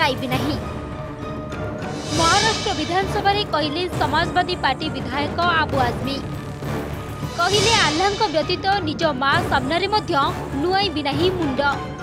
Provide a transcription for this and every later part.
लगाइबे नहीं। महाराष्ट्र विधानसभा रे कहले समाजवादी पार्टी विधायक आबू आजमी कहले आल्लाह व्यतीत निज मां सामने मध्य नुआइबे नहीं मुंड।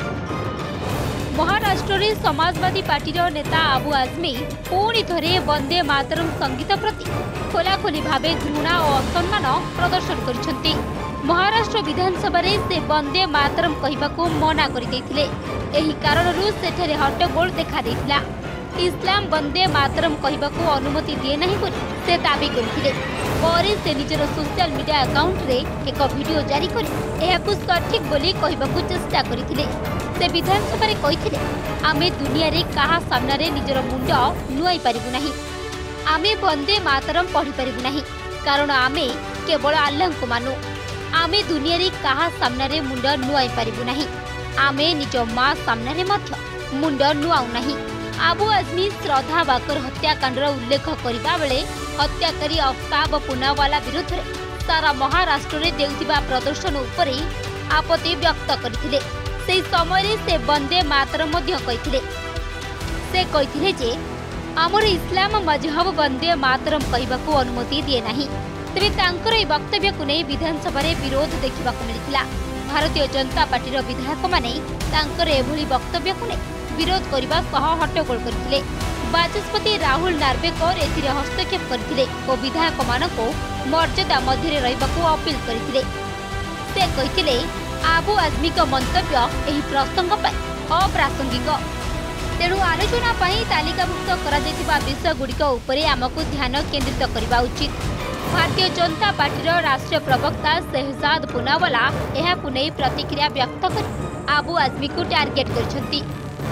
महाराष्ट्र रे समाजवादी पार्टी नेता आबू आजमी पुणी थरे वंदे मातरम संगीत प्रति खोलाखोली भावे घृणा और असम्मान प्रदर्शन करिसेंती। महाराष्ट्र विधानसभा रे से वंदे मातरम कहबाकू मना करि दैथिले। एही कारणरू सेठरे हट्टगोल देखा दैथिला। इस्लाम वंदे मातरम कहबाकू अनुमति दिए नहीं बोली से दाबी करथिले। परे से निजर सोशल मीडिया अकाउंट रे एक वीडियो जारी करि एहाकू सठिक बोली कहबाकू चेष्टा करथिले। से विधानसभा रे कहिथिले आमे दुनिया रे काहा सामना रे निजर मुंड नुआई पारिबु नाही। आमे वंदे मातरम पढ़ी पारिबु नाही कारण आमे केवल अल्लाह को मानु। आमे दुनिया रे काहा सामना रे मुंड नुआई पारिबु नाही। आमे निज मां सामना रे मध्य मुंड नुआउ नाही। आबू आजमी श्रद्धा बाकर हत्याकांडर उल्लेख करबा बेले हत्याकारी अफ्ताब पूनावाला विरुद्ध सारा महाराष्ट्र रे देउथिबा प्रदर्शन उपरे आपत्ति व्यक्त करथिले। से समय से वंदे मातरम मध्य कहिथिले। से कहिथिले जे आमर इस्लाम मजहब वंदे मातरम कहबाकू अनुमति दिए नाही। तेबे तांकर ए वक्तव्य को नहीं विधानसभा रे विरोध देखा मिलता। भारतीय जनता पार्टी विधायक माने तांकर एभली वक्तव्य को नहीं विरोध करने सह हट्टगोल करथिले। बाचस्पति राहुल नार्वेकर एथिरे हस्तक्षेप करथिले और विधायक मानको मर्यादा मध्य रहिबाकू अपील करथिले। से कहिथिले आबू आजमी का मंतव्य एही प्रसंग पर अप्रासंगिक। तेणु आलोचना पई तालिकाभुक्त करा जायतिबा विषय गुड़िक उपरे आमको ध्यान केंद्रित करबा उचित। भारतीय जनता पार्टी राष्ट्रीय प्रवक्ता शहजाद पूनावाला एहाकू नै प्रतिक्रिया व्यक्त कर आबू आजमी को टार्गेट करछंती।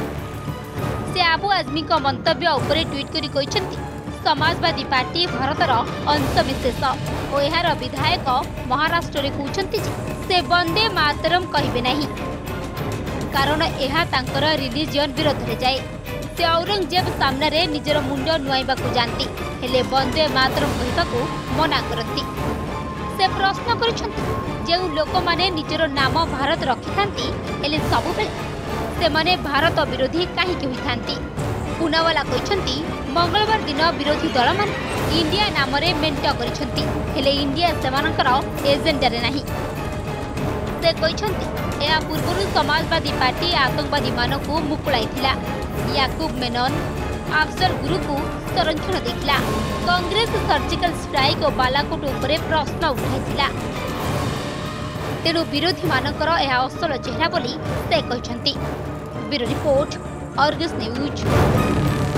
से आबू आजमी का मंतव्य उपरे ट्वीट करी कहिसंती समाजवादी पार्टी भारतर अंशविशेष और एहार विधायक महाराष्ट्र रे कहउछंती से वंदे मातरम कहिबे नहीं कारण एहा तांकर रिलीजियन विरोध रे जाए। से औरंगजेब सामने रे निजर मुंड नुआइबाकू जानती हेले वंदे मातरम कहबाकू मना करती। से प्रश्न करिसंती जे लोक माने निजर नाम भारत रखिथांती हेले सबु बेले से माने भारत विरोधी काहीकि होइथांती। पूनावाला कहिसंती मंगलवार दिन विरोधी दल माने इंडिया नाम रे मेंट करिसंती हेले इंडिया सेमानकर एजेंडा रे नाही। से कहिसंती या पूर्व समाजवादी पार्टी आतंकवादी मानकू मुकुळाइथिला। याकूब मेनन अफसर गुरु को संरक्षण देथिला। कांग्रेस सर्जिकल स्ट्राइक और बालाकोट उपरे प्रश्न उठाइथिला। तेणु विरोधी मानकर यह असल चेहरा बोली से कहिसंती। Bureau report, Argus news.